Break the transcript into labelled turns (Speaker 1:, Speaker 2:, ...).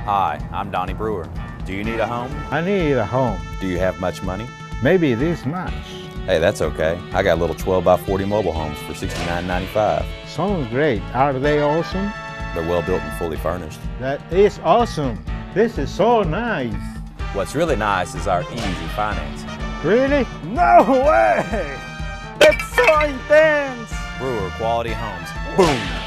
Speaker 1: Hi, I'm Donnie Brewer. Do you need a home?
Speaker 2: I need a home.
Speaker 1: Do you have much money?
Speaker 2: Maybe this much.
Speaker 1: Hey, that's okay. I got little 12 by 40 mobile homes for $69.95.
Speaker 2: Sounds great. Are they awesome?
Speaker 1: They're well built and fully furnished.
Speaker 2: That is awesome. This is so nice.
Speaker 1: What's really nice is our easy financing.
Speaker 2: Really? No way! That's so intense!
Speaker 1: Brewer Quality Homes. Boom!